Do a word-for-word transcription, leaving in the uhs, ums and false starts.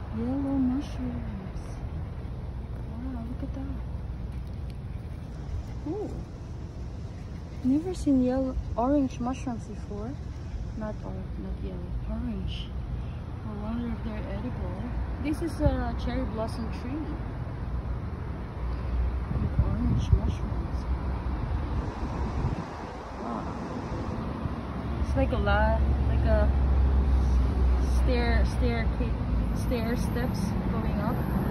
Yellow mushrooms. Wow, look at that. Ooh. Never seen yellow, orange mushrooms before. Not orange, not yellow, orange. I wonder if they're edible. This is a cherry blossom tree with orange mushrooms. Wow. It's like a lot, like a stair, stair, stair steps going up.